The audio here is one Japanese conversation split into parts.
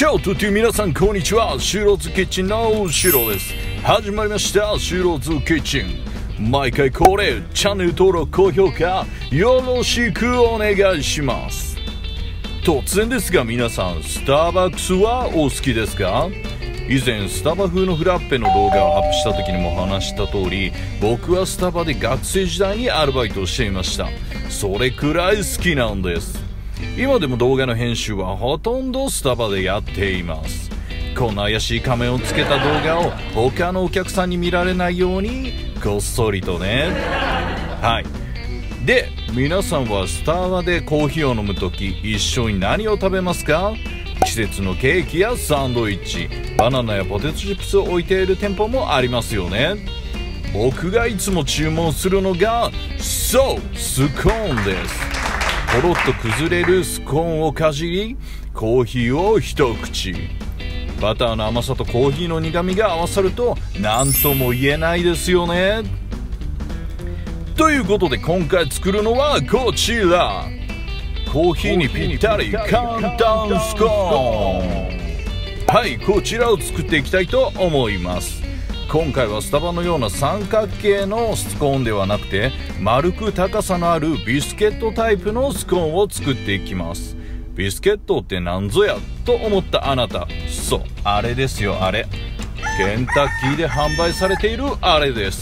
チャオという皆さんこんにちは。シュローズキッチンのシュロです。始まりましたシュローズキッチン。毎回恒例チャンネル登録高評価よろしくお願いします。突然ですが皆さん、スターバックスはお好きですか？以前スタバ風のフラッペの動画をアップした時にも話した通り、僕はスタバで学生時代にアルバイトをしていました。それくらい好きなんです。今でも動画の編集はほとんどスタバでやっています。この怪しい仮面をつけた動画を他のお客さんに見られないようにこっそりとね。はい。で、皆さんはスタバでコーヒーを飲むとき一緒に何を食べますか？季節のケーキやサンドイッチ、バナナやポテトチップスを置いている店舗もありますよね。僕がいつも注文するのがそうスコーンです。ポロッと崩れるスコーンをかじり、コーヒーを一口。バターの甘さとコーヒーの苦みが合わさると何とも言えないですよね。ということで今回作るのはこちら、コーヒーにぴったり簡単スコーン。はい、こちらを作っていきたいと思います。今回はスタバのような三角形のスコーンではなくて、丸く高さのあるビスケットタイプのスコーンを作っていきます。ビスケットってなんぞやと思ったあなた、そう、あれですよ、あれ。ケンタッキーで販売されているあれです。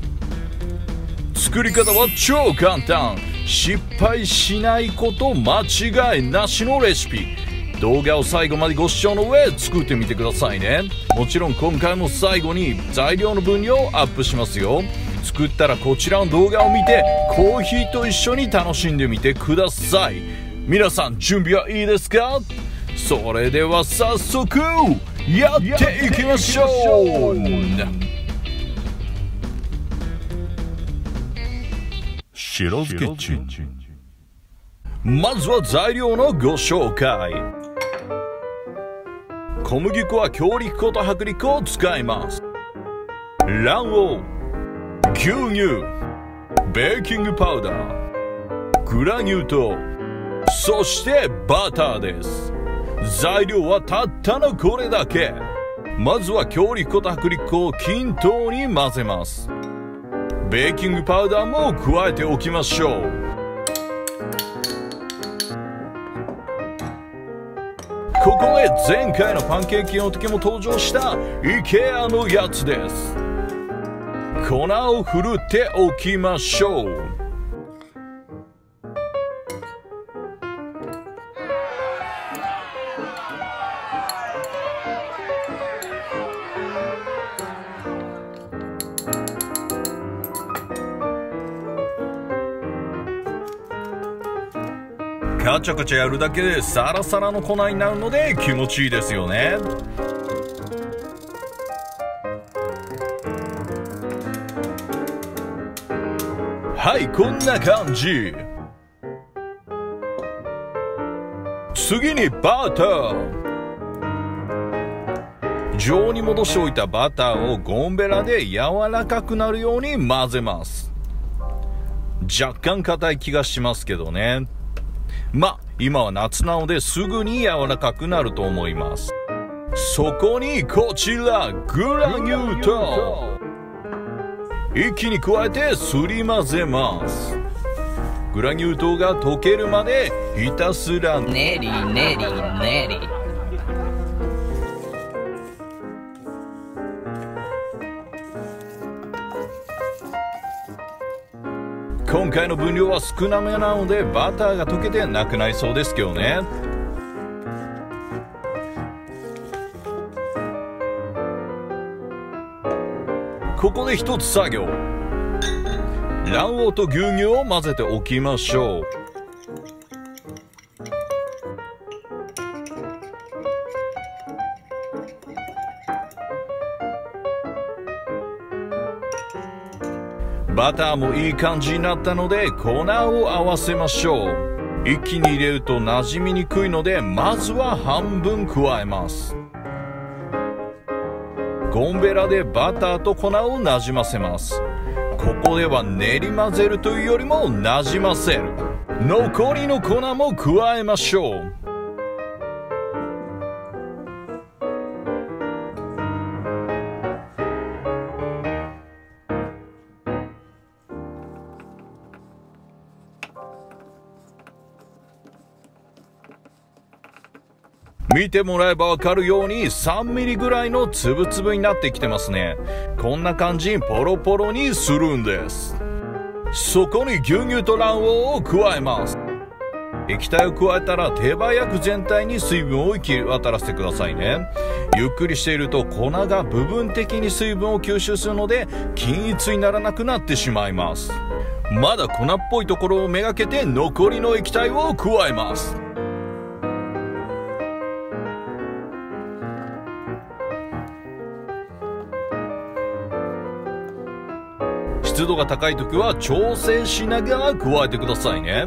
作り方は超簡単。失敗しないこと間違いなしのレシピ。動画を最後までご視聴の上作ってみてくださいね。もちろん今回も最後に材料の分量をアップしますよ。作ったらこちらの動画を見てコーヒーと一緒に楽しんでみてください。皆さん準備はいいですか？それでは早速やっていきましょう。シロズキッチン。まずは材料のご紹介。小麦粉は強力粉と薄力粉を使います。卵黄、牛乳、ベーキングパウダー、グラニュー糖、そしてバターです。材料はたったのこれだけ。まずは強力粉と薄力粉を均等に混ぜます。ベーキングパウダーも加えておきましょう。ここで前回のパンケーキの時も登場した IKEA のやつです。粉をふるっておきましょう。カチャカチャやるだけでサラサラの粉になるので気持ちいいですよね。はい、こんな感じ。次にバター。常に戻しておいたバターをゴンベラで柔らかくなるように混ぜます。若干硬い気がしますけどね。今は夏なのですぐに柔らかくなると思います。そこにこちらグラニュー糖。一気に加えてすり混ぜます。グラニュー糖が溶けるまでひたすら練り練り練り。今回の分量は少なめなのでバターが溶けてなくなりそうですけどね。ここで一つ作業。卵黄と牛乳を混ぜておきましょう。バターもいい感じになったので粉を合わせましょう。一気に入れると馴染みにくいのでまずは半分加えます。ゴンベラでバターと粉をなじませます。ここでは練り混ぜるというよりもなじませる。残りの粉も加えましょう。 見てもらえばわかるように3ミリぐらいのつぶつぶになってきてますね。こんな感じにポロポロにするんです。そこに牛乳と卵黄を加えます。液体を加えたら手早く全体に水分を行き渡らせてくださいね。ゆっくりしていると粉が部分的に水分を吸収するので均一にならなくなってしまいます。まだ粉っぽいところをめがけて残りの液体を加えます。湿度が高い時は調整しながら加えてくださいね。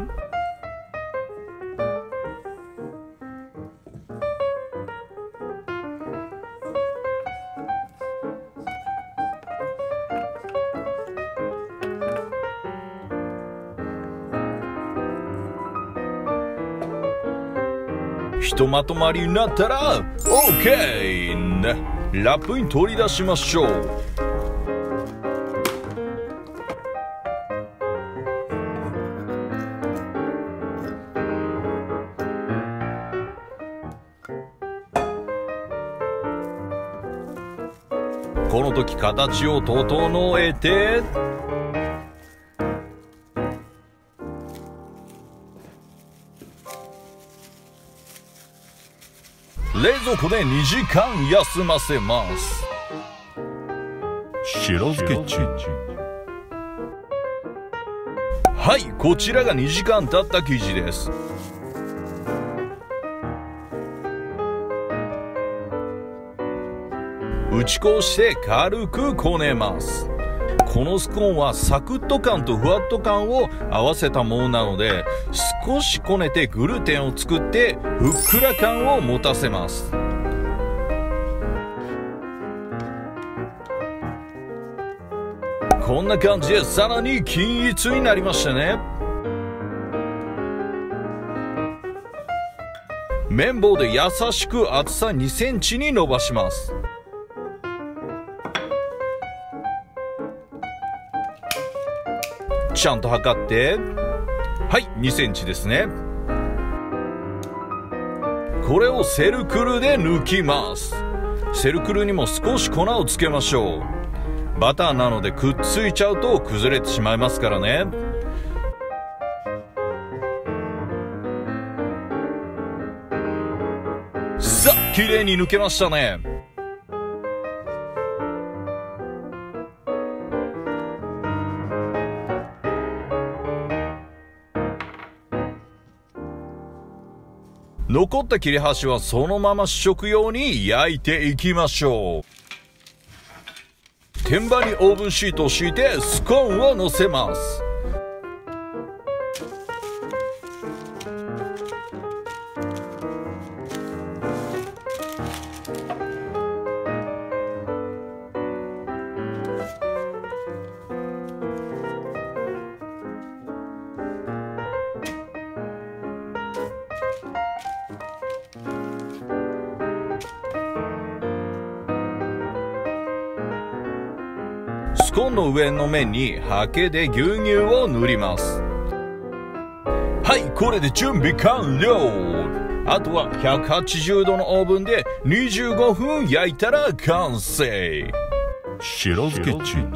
ひとまとまりになったら OK！ ラップに取り出しましょう。この時形を整えて冷蔵庫で2時間休ませます。白漬けチン。はい、こちらが2時間経った生地です。打ち粉をして軽くこねます。このスコーンはサクッと感とふわっと感を合わせたものなので、少しこねてグルテンを作ってふっくら感を持たせます。こんな感じでさらに均一になりましたね。麺棒で優しく厚さ2センチに伸ばします。ちゃんと測って、はい、2センチですね。これをセルクルで抜きます。セルクルにも少し粉をつけましょう。バターなのでくっついちゃうと崩れてしまいますからね。さあ、綺麗に抜けましたね。残った切れ端はそのまま試食用に焼いていきましょう。天板にオーブンシートを敷いてスコーンを乗せます。スコーンの上の面にハケで牛乳を塗ります。はい、これで準備完了。あとは180度のオーブンで25分焼いたら完成。白漬けチン。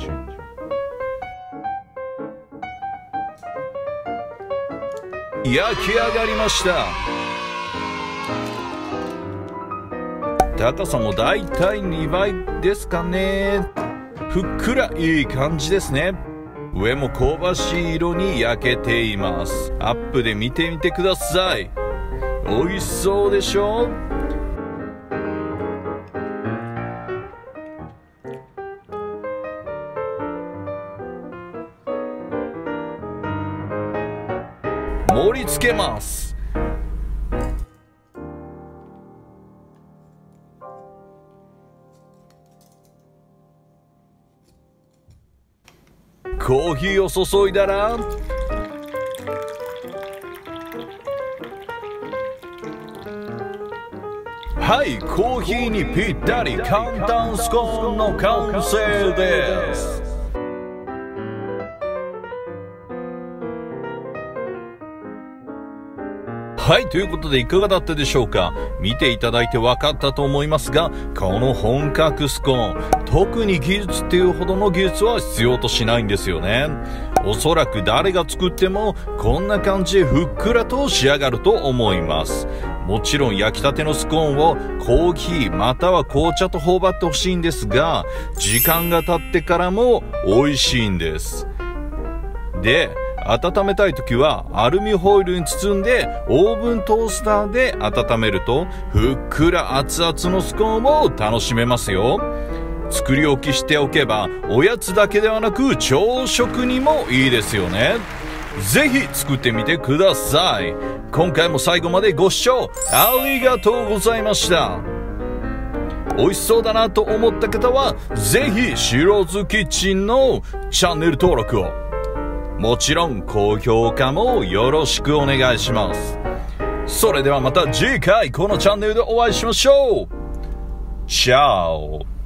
焼き上がりました。高さもだいたい2倍ですかね。ふっくらいい感じですね。上も香ばしい色に焼けています。アップで見てみてください。美味しそうでしょ？盛り付けます。コーヒーを注いだら、はい、コーヒーにぴったり簡単スコーンの完成です。ははい、ということでいかがだったでしょうか。見ていただいて分かったと思いますが、この本格スコーン、特に技術っていうほどの技術は必要としないんですよね。おそらく誰が作ってもこんな感じでふっくらと仕上がると思います。もちろん焼きたてのスコーンをコーヒーまたは紅茶と頬張ってほしいんですが、時間が経ってからも美味しいんです。で、温めたい時はアルミホイルに包んでオーブントースターで温めるとふっくら熱々のスコーンを楽しめますよ。作り置きしておけばおやつだけではなく朝食にもいいですよね。ぜひ作ってみてください。今回も最後までご視聴ありがとうございました。美味しそうだなと思った方はぜひシローズキッチンのチャンネル登録を、もちろん高評価もよろしくお願いします。それではまた次回このチャンネルでお会いしましょう。チャオ。